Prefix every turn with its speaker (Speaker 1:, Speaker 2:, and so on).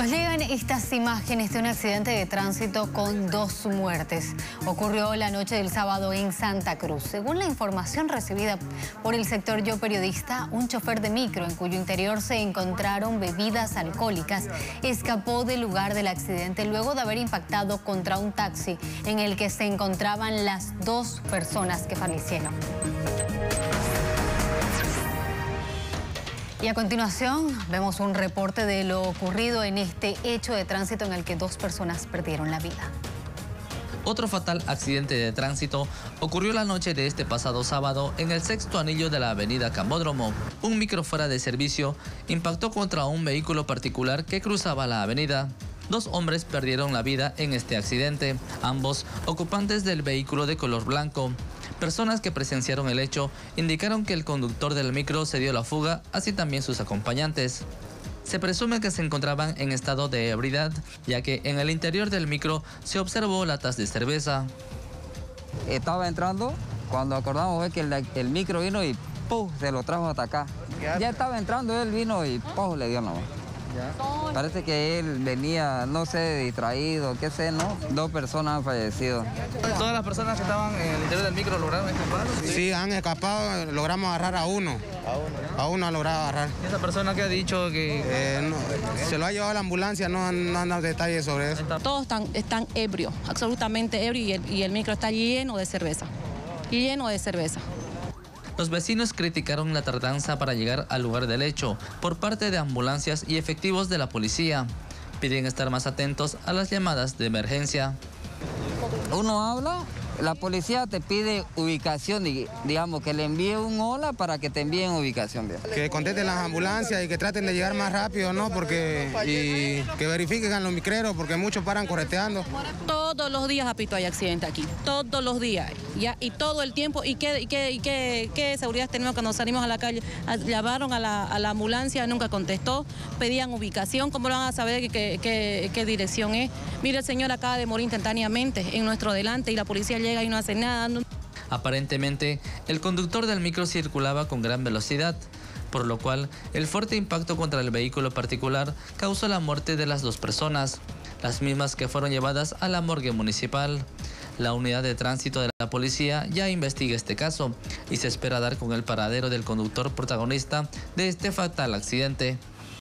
Speaker 1: Nos llegan estas imágenes de un accidente de tránsito con 2 muertes. Ocurrió la noche del sábado en Santa Cruz. Según la información recibida por el sector Yo Periodista, un chofer de micro en cuyo interior se encontraron bebidas alcohólicas escapó del lugar del accidente luego de haber impactado contra un taxi en el que se encontraban las 2 personas que fallecieron. Y a continuación vemos un reporte de lo ocurrido en este hecho de tránsito en el que 2 personas perdieron la vida.
Speaker 2: Otro fatal accidente de tránsito ocurrió la noche de este pasado sábado en el 6º anillo de la avenida Cambódromo. Un micro fuera de servicio impactó contra un vehículo particular que cruzaba la avenida. 2 hombres perdieron la vida en este accidente, ambos ocupantes del vehículo de color blanco. Personas que presenciaron el hecho indicaron que el conductor del micro se dio la fuga, así también sus acompañantes. Se presume que se encontraban en estado de ebriedad, ya que en el interior del micro se observó latas de cerveza.
Speaker 3: Estaba entrando, cuando acordamos fue que el micro vino y ¡pum!, se lo trajo hasta acá. Ya estaba entrando, él vino y ¡pum!, le dio nomás. Parece que él venía, no sé, distraído, qué sé, ¿no? 2 personas han fallecido.
Speaker 2: ¿Todas las personas que estaban en el interior del micro lograron escapar?
Speaker 4: Sí, han escapado, logramos agarrar a uno. A uno ha logrado agarrar.
Speaker 2: ¿Y esa persona que ha dicho que...?
Speaker 4: No, se lo ha llevado a la ambulancia, no han dado detalles sobre eso.
Speaker 5: Todos están ebrios, absolutamente ebrios, y el micro está lleno de cerveza, lleno de cerveza.
Speaker 2: Los vecinos criticaron la tardanza para llegar al lugar del hecho por parte de ambulancias y efectivos de la policía. Piden estar más atentos a las llamadas de emergencia.
Speaker 3: Uno habla, la policía te pide ubicación, digamos, que le envíe un hola para que te envíen ubicación.
Speaker 4: Que contesten las ambulancias y que traten de llegar más rápido, ¿no? Y que verifiquen a los micreros, porque muchos paran correteando.
Speaker 5: Todos los días, Apito, hay accidente aquí, todos los días, ya, y todo el tiempo. ¿Y qué seguridad tenemos cuando salimos a la calle? Llamaron a la ambulancia, nunca contestó, pedían ubicación, ¿cómo van a saber qué dirección es? Mire, el señor acaba de morir instantáneamente en nuestro delante y la policía llega y no hace nada.
Speaker 2: Aparentemente, el conductor del micro circulaba con gran velocidad, por lo cual el fuerte impacto contra el vehículo particular causó la muerte de las 2 personas, las mismas que fueron llevadas a la morgue municipal. La unidad de tránsito de la policía ya investiga este caso y se espera dar con el paradero del conductor protagonista de este fatal accidente.